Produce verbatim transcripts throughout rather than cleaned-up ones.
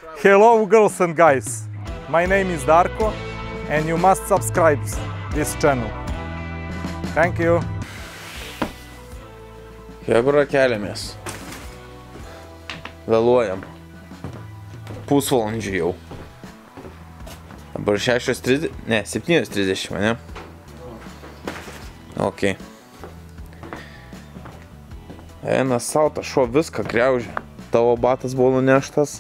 Hello girls and guys, my name is Darko and you must subscribe this channel. Thank you. Hebra, keliamės. Vėluojam. Pusvalandžiai jau. Dabar šešios trisdešimt, ne, septynios trisdešimt, ne? Ok. Eina sau, ta šuo viską griaužia. Tavo batas buvo nuneštas.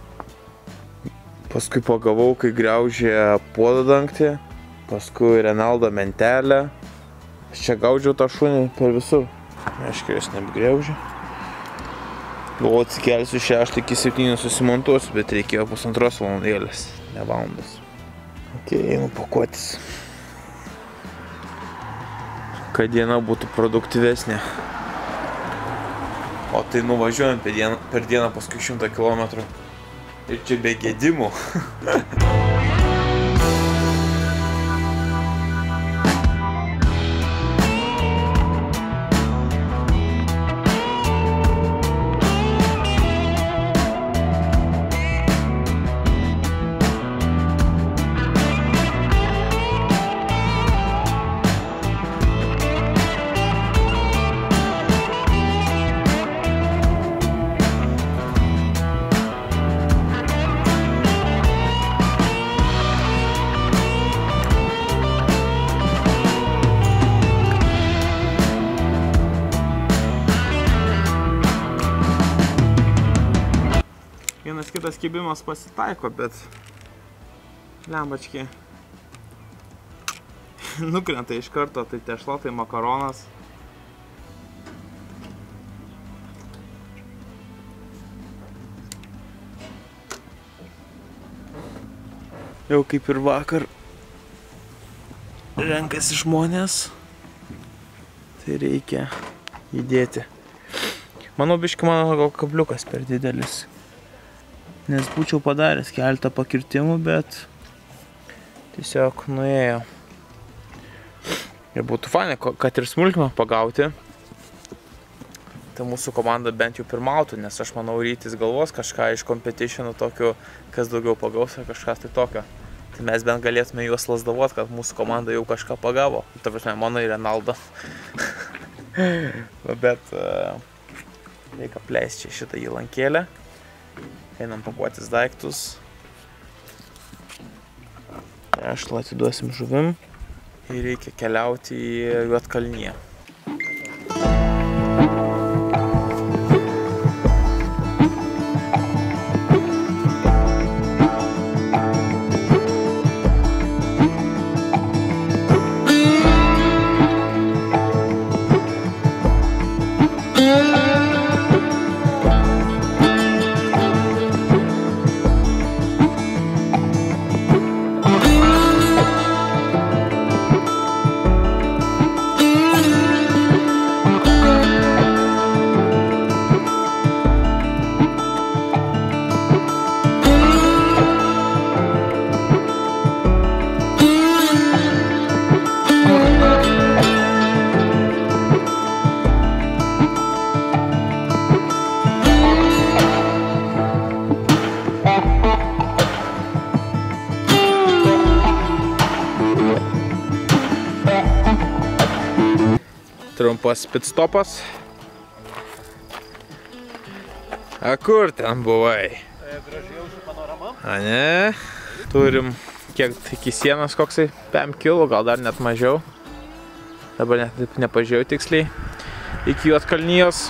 Paskui pagavau, kai griaužė puodą dangtį. Paskui Renaldo mentelę. Aš čia gaudžiau tą šunį per visur. Aiškiai, jis nebegriaužė. Galvoju, atsikelsiu šeštą iki septynių susimontuosiu, bet reikėjo pusantros valandėlės, ne valandos. Ok, einu pakuotis. Kad diena būtų produktyvesnė. O tai nuvažiuojam per dieną, per dieną paskui šimtą kilometrų. Ir čia be gedimų. Vienas kitas kibimas pasitaiko, bet lembačkiai nukrenta iš karto, tai tešla, tai makaronas. Jau kaip ir vakar renkasi žmonės, tai reikia įdėti. Manau, biški mano gal kabliukas per didelis. Nes būčiau padaręs keletą pakirtimų, bet tiesiog nuėjo. Ir būtų fainai, kad ir smulkmę pagauti. Tai mūsų komanda bent jau pirmautų, nes aš manau, Rytis galvos kažką iš competitionų tokių, kas daugiau pagaus ar kažkas tai tokio. Tai mes bent galėtume juos lasdavot, kad mūsų komanda jau kažką pagavo. Ta prasme, mano ir Renaldo. Bet uh, reikia pleisti čia šitą įlankėlę. Einam pakuotis daiktus. Tešlą atiduosim žuvim. Ir reikia keliauti į Juodkalniją. Trumpas pitstopas. A kur ten buvai? Gražiausia panorama. A ne? Turim kiek iki sienos koksai penki kilų, gal dar net mažiau. Dabar net taip nepažiūrėjau tiksliai. Iki Juodkalnijos.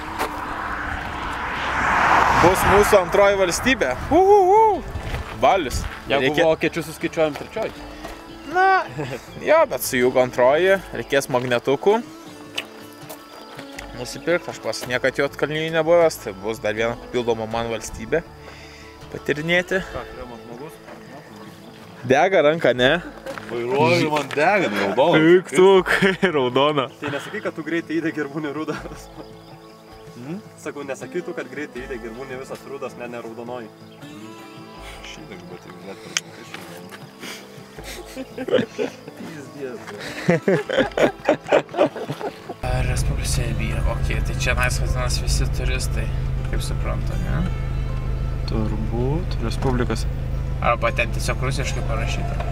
Bus mūsų antroji valstybė. Uhuhu. Balius. Jeigu Reikia... vokiečius suskaičiuojam trečioji. Na, jo, bet su jų antroji reikės magnetukų. Nusipirkti, aš pas niekad Juodkalnijų nebuvęs, tai bus dar viena papildoma man valstybė patirinėti. Ką, turėjom žmogus? Dega ranka, ne? Vairuoju, man dega, raudona. Juk tu, kai raudona. Tai nesakai, kad tu greitai įdegi ir būni rudas. Hmm? Sakau, nesakytų, kad greitai įdegi ir būni visas rudas, ne, ne raudonoji. Šitą, bet jau net per daug Respublika Serbija, ok, tai čia nais vadinasi visi turistai, kaip suprantu, ne? Turbūt Respublikas. Arba ten tiesiog rusiškai parašyta.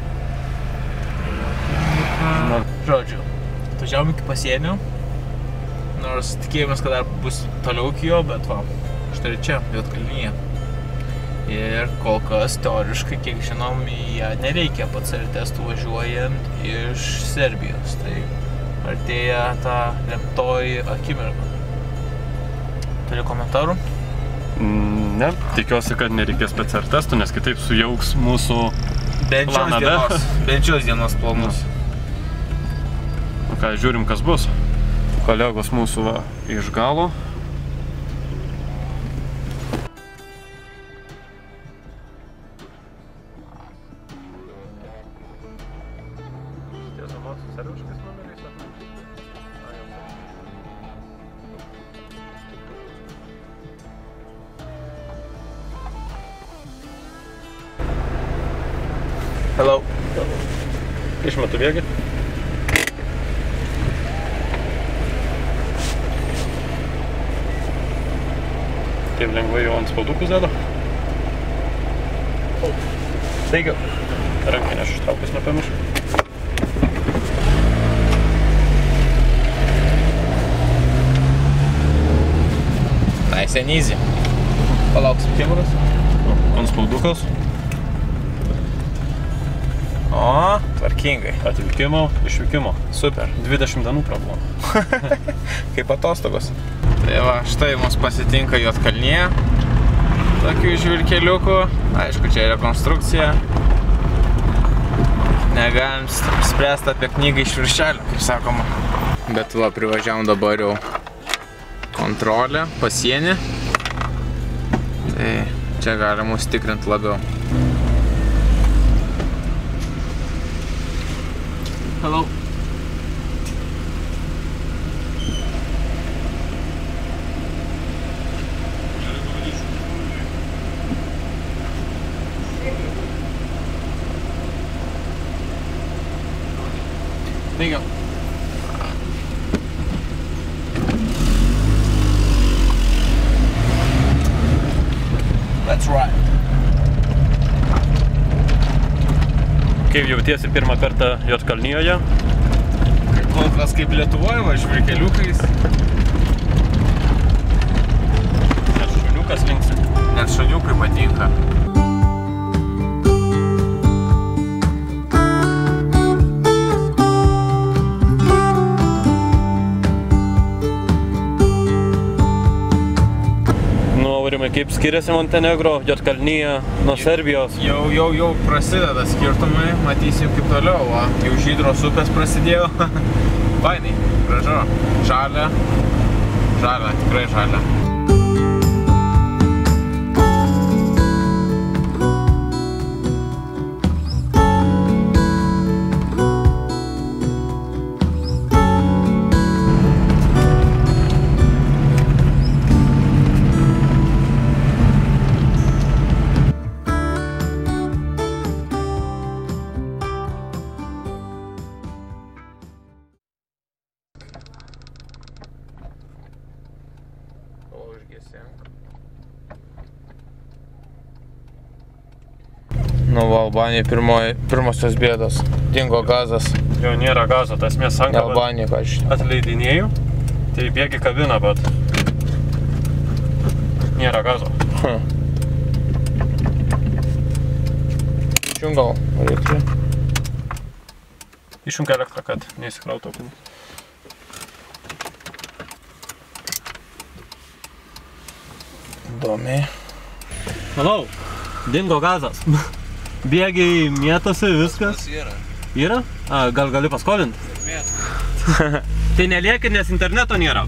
Na. Žodžiu, atvažiavom iki pasienio. Nors tikėjomės, kad dar bus toliau iki jo, bet va, štai čia, Juodkalnija. Ir kol kas, teoriškai, kiek žinom, į ją nereikia P C R testų važiuojant iš Serbijos. Tai artėja ta lemtoji akimirka. Turi komentarų? Ne, tikiuosi, kad nereikės P C R testų, nes kitaip sujauks mūsų Bent šios planą B. dienos, bent šios dienos planus. Nu ką, žiūrim, kas bus. Kolegos mūsų va, iš galo. Hello. Išmetu bėgį. Taip lengvai jau ant spaudukus deda. Teigiu. Rankinę aš ištraukus nepamiršau. Nice and easy. Palauksim kameras. Ant spaudukas. O, tvarkingai. Atvykimo, išvykimo. Super. dvidešimt dienų prabuvom. Kaip atostogos. Tai va, štai mus pasitinka Juodkalnija. Tokių žvirkeliukų. Aišku, čia rekonstrukcija. Negalim spręsti apie knygą iš viršelio, kaip sakoma. Bet va, privažiavom dabar jau kontrolę, pasienį. Tai čia galim mus tikrinti labiau. Hello. There you go. That's right. Kaip jautiesi pirmą kartą Juodkalnijoje? Kol kas kaip Lietuvoje, va, žvirkeliukais. Nes šuniukas linksi. Nes šuniukai patinka. Aurimai, kaip skiriasi Montenegro, Juodkalnija nuo Serbijos? Jau, jau, jau prasideda skirtumai, matysim kaip toliau, va. Jau Žydros upės prasidėjo. Fainai, gražu. Žalia. Žalia, tikrai žalia. Nu, va, Albanija pirmosios bėdos. Dingo gazas. Jo nėra gazo, tas mes sanka, Albanija, ką aš atleidinėjau. Tai bėgi kabina, bet nėra gazo. Hm. Išjung gal reikia. Išjung elektrą, kad neįsikrautų. Įdomiai. Manau, dingo gazas. Bėgiai mėtosi, viskas. Yra. Yra? A, gal gali paskolinti? Tai nelieki, nes interneto nėra.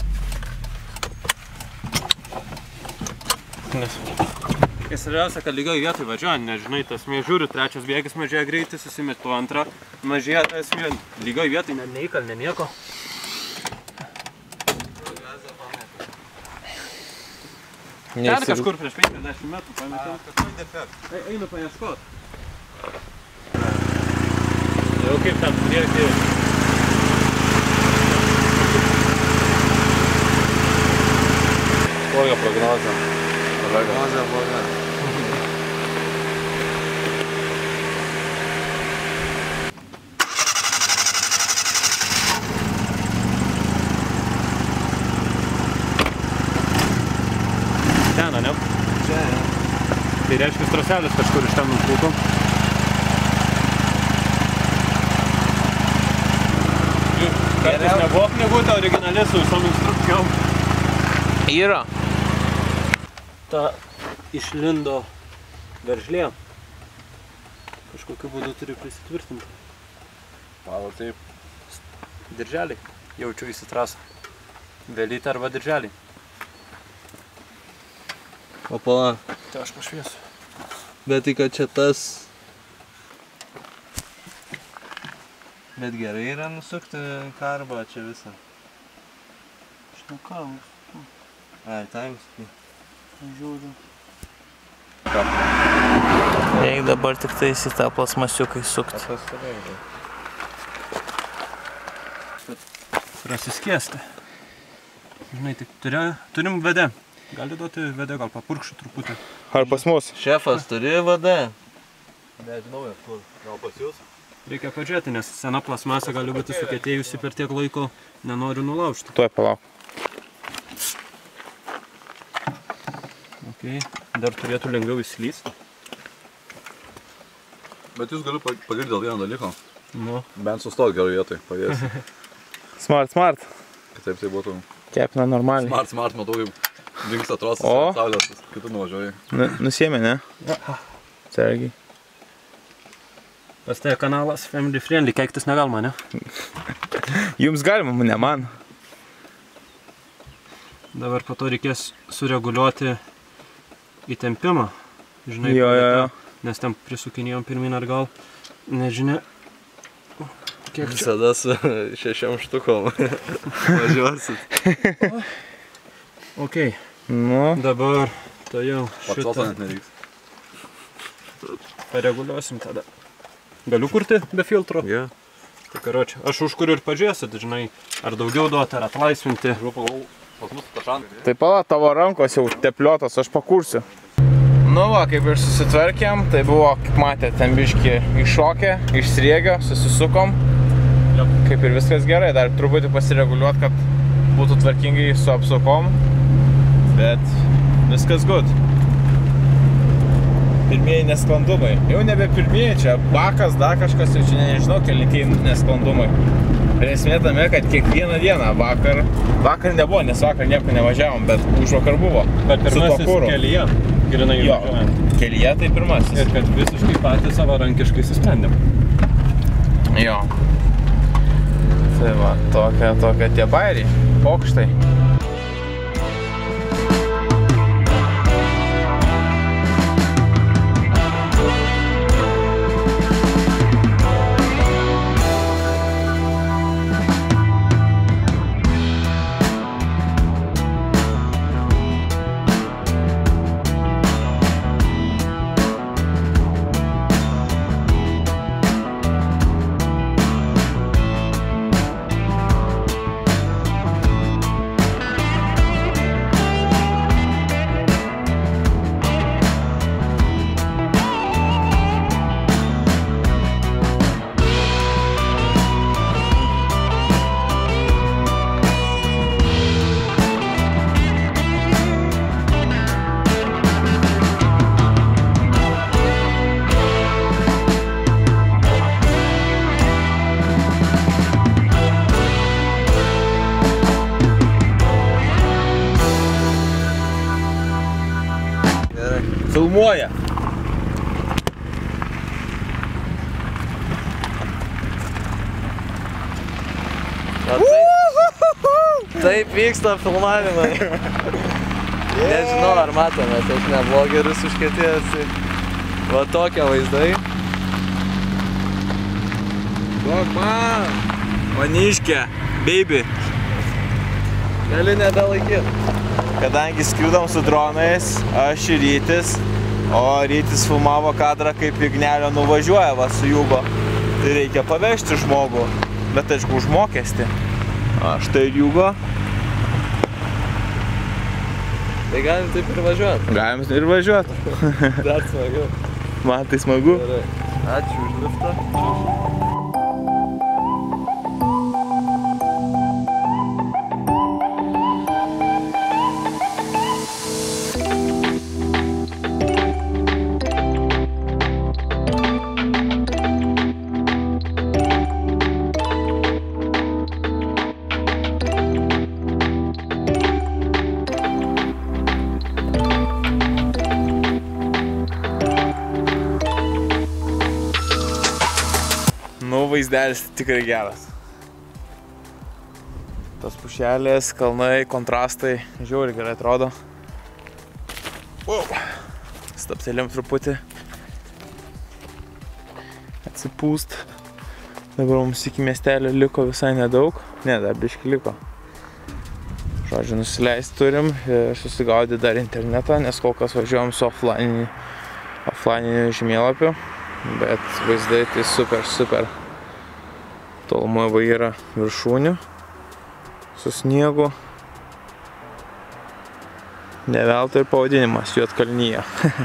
Nes. Ir svarbiausia, kad lygioj vietoj važiuoja, nežinai, tas mė žiūriu, trečias bėgis mažėja greitis, susimetu antrą, mažėja tas mė lygioj vietoj, ne neįkal, ne nieko. Ten kažkur prieš penkiasdešimt metrų pametėm. Kažkoj defekt. Einu paieškot. Jau kaip ten prieki. Kokia prognozė? Prognozė bloga. Ten, ne? Čia, ne. Tai reiškia traselis kažkur iš ten nuplūko. Kartais nebuvo knygutė originali su visom instrukcijom. Yra. Ta išlindo veržlė. Kažkokiu būdu turi prisitvirtinti. Palo taip. Dirželiai. Jaučiu įsitrasą. Velytę arba dirželiai. O pala. Tai aš pašviesiu. Bet tai kad čia tas... Bet gerai yra nusukti karbą čia visą. Žinau ką, Ai, taims. žiūriu. Reikia dabar tik tais į tą plasmasiuką įsukti. Prasiskiesti. Žinai, tik turi, turim V D. Gali duoti V D, gal papurkščiu truputį. Ar pas mus? Šefas turi V D? Nežinau, kur. Gal pas jūs? Reikia pažiūrėti, nes sena plasmasė gali būti sukietėjusi per tiek laiko, nenoriu nulaužti. Tuoj palauk. Okay. Dar turėtų lengviau įslysti. Bet jūs galiu pagirti dėl vieno dalyko. Nu. Bent sustot gerai vietoj, pavės. Smart, smart. Kitaip tai būtų. Kepina normaliai. Smart, smart, matau, kaip dingsta trosas, O. saulės, kitur nuvažiuoji. Nu, nusiėmė, ne? Sergiai. Pas tai kanalas family friendly, keiktis negalima, ne? Jums galima, ne man. Dabar po to reikės sureguliuoti įtempimą. Žinai, Jo, jo, jo. nes ten prisukinėjom pirmin atgal. Nežinia, kiek čia. Visada su šešiom štukom važiuosit. Ok, Nu, dabar tai jau Patsoto šitą net nereiks. pareguliuosim tada. Galiu kurti be filtro? Jo. Tai karočią, aš užkuriu ir pažiūrėsit, žinai, ar daugiau duoti, ar atlaisvinti. Pas mus tašant. tai pala, tavo rankos jau tepliotos, aš pakursiu. Nu va, kaip ir susitvarkėm, tai buvo, kaip matėte, ten biški iššokė, išsriegio, susisukom. Jop. Kaip ir viskas gerai, dar truputį pasireguliuot, kad būtų tvarkingai su apsukom. Bet viskas good. Pirmieji nesklandumai. Jau nebe pirmieji, čia bakas, dar kažkas, jau čia nežinau, kelinkiai nesklandumai. Ir esmė tame, kad kiekvieną dieną vakar, vakar nebuvo, nes vakar nieko nevažiavom, bet už vakar buvo. Bet Su tuo pirmasis kuru. kelyje, grinai Jo, važiuojant. kelyje tai pirmasis. Ir kad visiškai patys savarankiškai įsisprendėm. Jo. Tai va, tokia, tokia tie bairiai, pokštai. Filmuoja. Taip vyksta filmavimai. Nežinau, ar matome, aš ne blogeris užkėtėjęs. Va tokie vaizdai. Duok man. Maniškė, baby. Gali nebelaikyti. Kadangi skridom su dronais, aš ir Rytis, o Rytis filmavo kadrą, kaip Ignelio nuvažiuoja va su Jugo. Tai reikia pavežti žmogų, bet aišku už mokestį. A, štai ir Jugo. Tai galim taip ir važiuoti. Galim ir važiuoti. Dar smagiau. Man tai smagu. Gerai. Ačiū už liftą. Nu, vaizdelis tikrai geras. Tos pušelės, kalnai, kontrastai, žiauriai gerai atrodo. Wow. Staptelėm truputį. Atsipūst. Dabar mums iki miestelio liko visai nedaug. Ne, dar biški liko. Žodžiu, nusileist turim ir susigaudyti dar internetą, nes kol kas važiuojam su offline, offline žemėlapiu. Bet vaizdai tai super, super. Tolumoje va yra viršūnių su sniegu. Ne veltui ir pavadinimas Juodkalnija.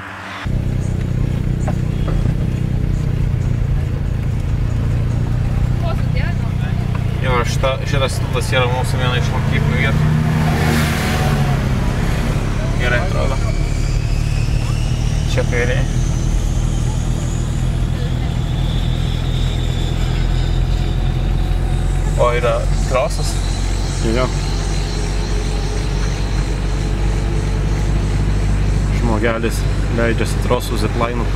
Jo, šita, šitas tiltas yra mūsų viena iš lankytinų vietų. Gerai atrodo. Čia kairiai. O yra trosas? Jo. Žmogelis leidžiasi trosų ziplainu.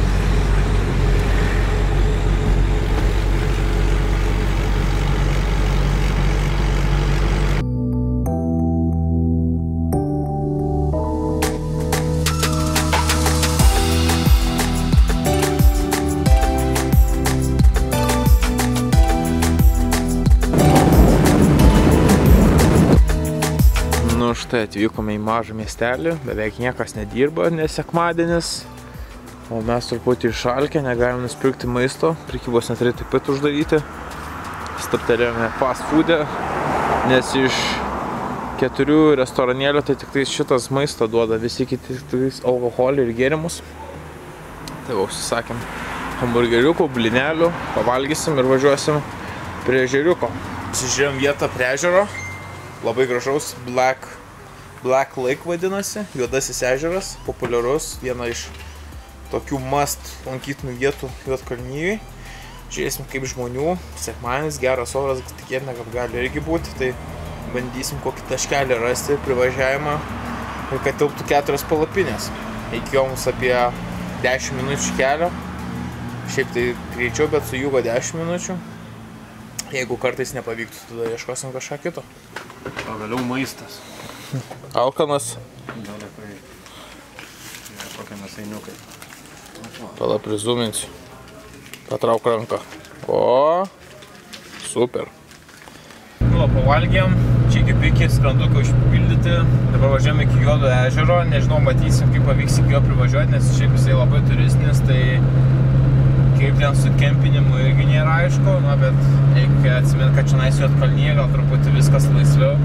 Štai atvykome į mažą miestelį, beveik niekas nedirba, nes sekmadienis. O mes truputį išalkę, negalim nusipirkti maisto, prekybos centrai taip pat uždaryti. Stabtelėjome fast food'e, nes iš keturių restoranėlių tai tik šitas maisto duoda, visi kiti tik alkoholį ir gėrimus. Tai va, užsisakėm hamburgeriukų, blinelių, pavalgysim ir važiuosim prie ežeriuko. Pasižiūrėjom vietą prie ežero, labai gražaus Black Black Lake vadinasi, Juodasis ežeras, populiarus, viena iš tokių must lankytinų vietų Juodkalnijui. Žiūrėsim kaip žmonių, sekmadienis, geras oras, tikėtina, kad gali irgi būti, tai bandysim kokį taškelį rasti, privažiavimą ir kad tilptų keturios palapinės. Reikėjo mums apie dešimt minučių kelio, šiaip tai greičiau, bet su jūgo dešimt minučių. Jeigu kartais nepavyktų, tada ieškosim kažką kito. Pagaliau maistas. Alkanas. Dalekai. Kokie mėsainiukai. Pala prizuminsiu. Patrauk ranką. O, super. Nu, pavalgėm, čia iki pikį skranduką užpildyti. Dabar važiuojam iki Juodo ežero. Nežinau, matysim, kaip pavyks iki jo privažiuoti, nes šiaip jisai labai turistinis, tai kaip ten su kempinimu irgi nėra aišku, na, bet reikia atsimint, kad čia nais Juodkalnija, gal truputį viskas laisviau.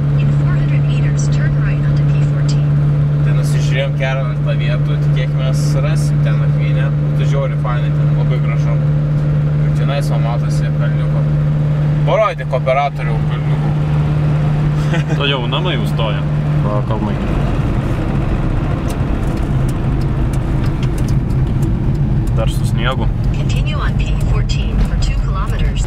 Tai nusižiūrėjom keletą vietų, tikėkime rasim ten nakvynę. Būtų žiauriai fainai, ten labai gražu. Ir čia nais va matosi kalniuko. Parodė kooperatorių kalniukų. To jau namai užstoja. Va, kalnai. Dar su sniegu. Continue on P fourteen for two kilometers.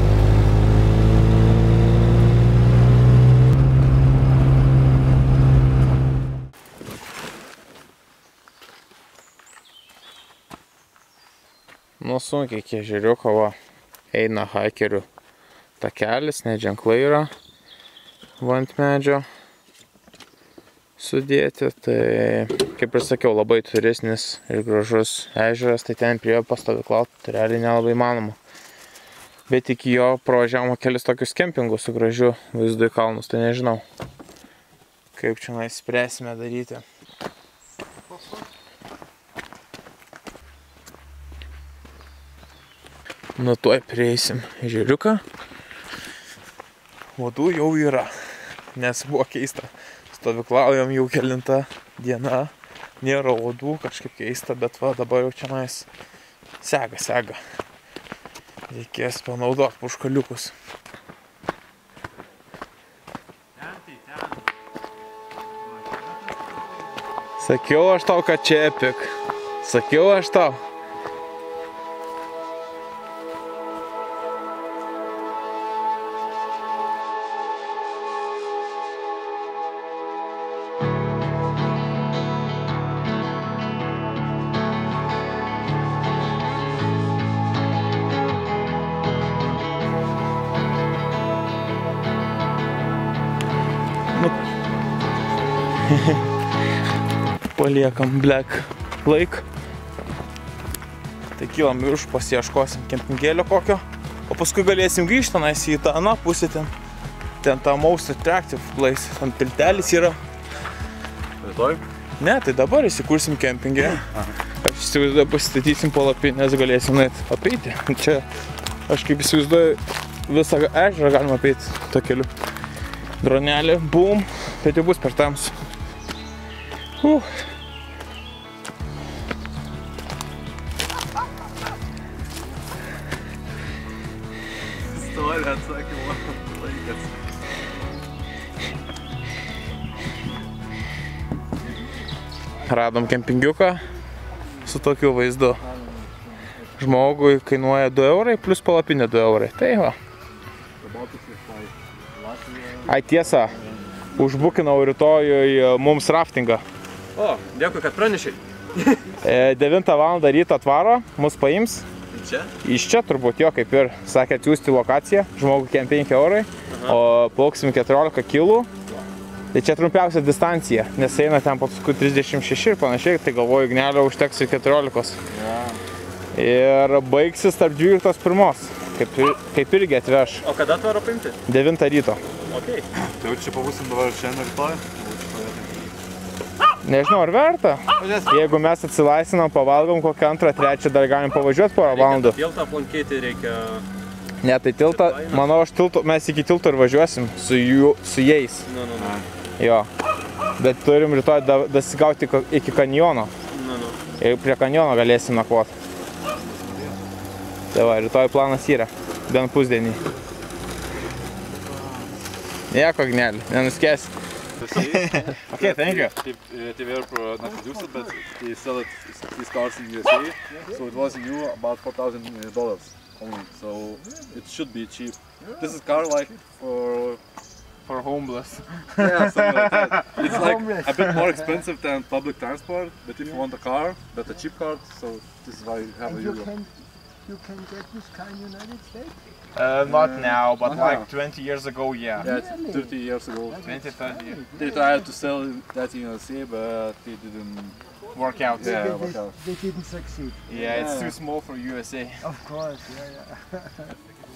Nu, sunkiai iki ežeriuko va eina hikerių takelis, net ženklai yra va ant medžio sudėti. Tai, kaip ir sakiau, labai turistinis ir gražus ežeras, tai ten prie jo pastovyklauti tai realiai nelabai įmanoma. Bet iki jo pravažiavome kelis tokius kempingus su gražiu vaizdu į kalnus, tai nežinau, kaip čia spręsime daryti. Nu, tuoj prieisim ežeriuką. Uodų jau yra, nes buvo keista. Stovyklaujam jau kelintą dieną nėra uodų, kažkaip keista, bet va dabar jau čia nais sega, sega. Reikės panaudoti puškaliukus. Sakiau aš tau, kad čia epik. Sakiau aš tau. Paliekam Black Lake. Tai kylam virš, pasieškosim kempingėlio kokio. O paskui galėsim grįžti tenais į tą aną pusę ten. Ten tą most attractive place. Ten tiltelis yra. Rytoj? Ne, tai dabar įsikursim kempingę. Aš įsivaizduoju, pasistatysim palapinės, galėsim nueit apeiti. Čia, aš kaip įsivaizduoju, visą ežerą galima apeiti to keliu. Dronelė, bum, bet jau bus per tamsų. Uh. Istorija atsakymo laikas. Radom kempingiuką su tokiu vaizdu. Žmogui kainuoja du eurai plus palapinė du eurai. Tai va. Ai tiesa, užbukinau rytojui mums raftingą. O, dėkui, kad pranešiai. devintą valandą ryto atvaro, mus paims. Čia? Iš čia turbūt jo, kaip ir sakė, atsiųsti lokaciją, žmogų kem penki eurai, o plauksim keturiolika kilų. Tai čia trumpiausia distancija, nes eina ten paskui trisdešimt šeši ir panašiai, tai galvoju, Ignelio užteks ir keturiolikos. Ir baigsis tarp dvyliktos pirmos, kaip, kaip irgi atveš. O kada atvaro paimti? devintą ryto. Okay. Tai jau čia pabusim dabar šiandien rytoj? Nežinau, ar verta. Jeigu mes atsilaisvinam, pavalgom kokią antrą, trečią, dar galim pavažiuoti porą valandų. Reikia tiltą aplankyti, reikia... Ne, tai tiltą, manau, aš tilto, mes iki tilto ir važiuosim su, jų, su jais. Nu, nu, nu. Jo. Bet turim rytoj da, dasigauti iki kanjono. Nu, nu. Ir prie kanjono galėsim nakvoti. Tai va, rytoj planas yra. Bent pusdienį. Nieko, Gnelį, nenuskėsi. Okay, thank you. They, uh, they were uh, not produced, but they sell it, these cars in U S A. So it was new about four thousand dollars only. So it should be cheap. This is car like for For homeless. yeah, something like that. It's like a bit more expensive than public transport, but if you want a car, that's a cheap car. So this is why you have a You Euro. can, you can get this car in the United States? Uh, not now, but Uh-huh. like twenty years ago, yeah. Yeah, it's thirty years ago. twenty, thirty years. They tried to sell that in U S A, but they didn't. Work out. Yeah, they, work they, out. they didn't succeed. Yeah, it's Yeah. too small for U S A. Of course, yeah, yeah.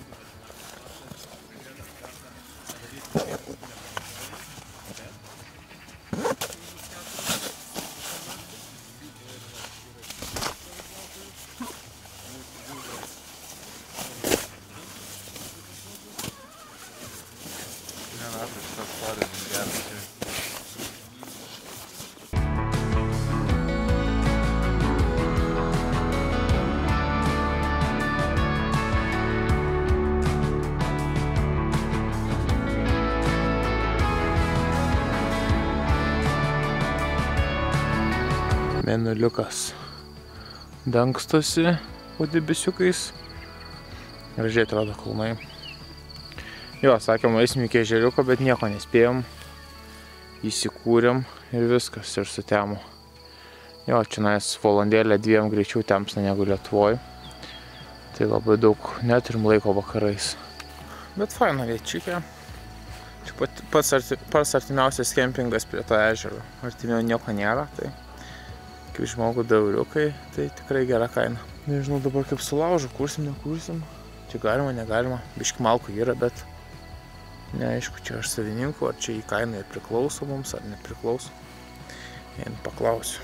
Mėnuliukas dangstosi po debesiukais. Gražiai atrodo kalnai. Jo, sakėm, eisim iki ežeriuko, bet nieko nespėjom. Įsikūrėm ir viskas, ir sutemo. Jo, čia nais valandėlę dviem greičiau temsna negu Lietuvoj. Tai labai daug neturim laiko vakarais. Bet faina viečiukė. Čia pat, pats, arti, pats artimiausias kempingas prie to ežero. Artimiau nieko nėra, tai kaip žmogų dauriukai, tai tikrai gera kaina. Nežinau dabar kaip sulaužu, kursim, nekursim. Čia galima, negalima. Biški malkų yra, bet neaišku, čia aš savininkų, ar čia į kainą priklauso mums, ar nepriklauso. Vien paklausiu.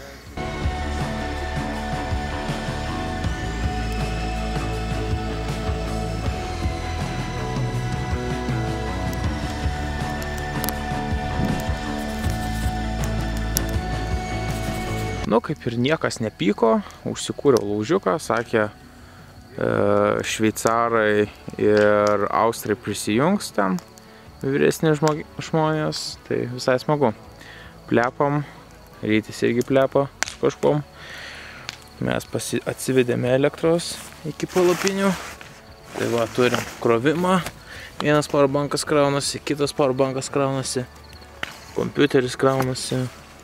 Nu, Nu, kaip ir niekas nepyko, užsikūriau laužiuką, sakė, e, šveicarai ir austrai prisijungs tam, vyresni žmonės, tai visai smagu. Plepam, Rytis irgi plepa su kažkom. Mes pasi, atsivedėme elektros iki palapinių. Tai va, turim krovimą. Vienas powerbankas kraunasi, kitas powerbankas kraunasi, kompiuteris kraunasi,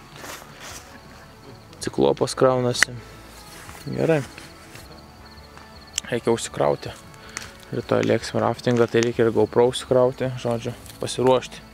ciklopas kraunasi. Gerai. Reikia užsikrauti. Rytoj lėksim raftingą, tai reikia ir GoPro užsikrauti, žodžiu, pasiruošti.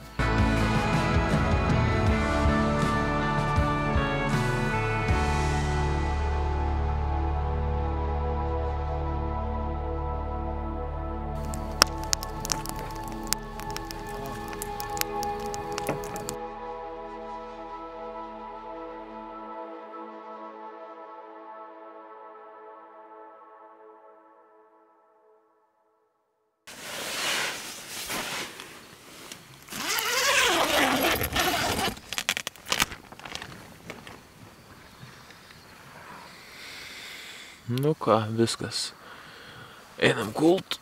Nu ką, viskas. Einam gult.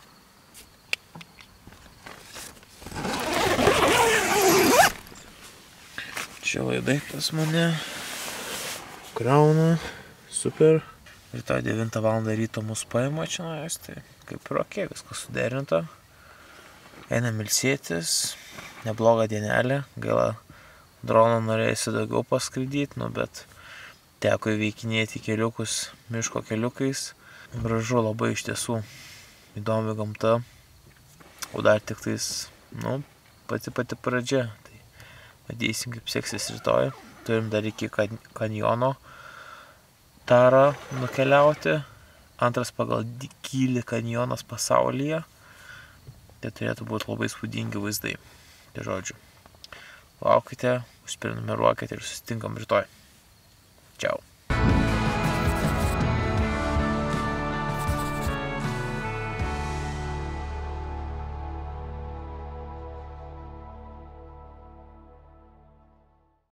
Čia laidai pas mane. Krauna. Super. Rytoj devintą valandą ryto mus paima čia nuėjus, tai kaip ir okei, viskas suderinta. Einam ilsėtis. Nebloga dienelė. Gaila, droną norėjusi daugiau paskraidyti, nu bet teko įveikinėti keliukus miško keliukais. Gražu labai iš tiesų. Įdomi gamta. O dar tik tais, nu, pati pati pradžia. Tai matysim, kaip seksis rytoj. Turim dar iki kanjono Tarą nukeliauti. Antras pagal gylį kanjonas pasaulyje. Tai turėtų būti labai spūdingi vaizdai. Tai žodžiu. Laukite, užsiprenumeruokite ir susitinkam rytoj. Ciao.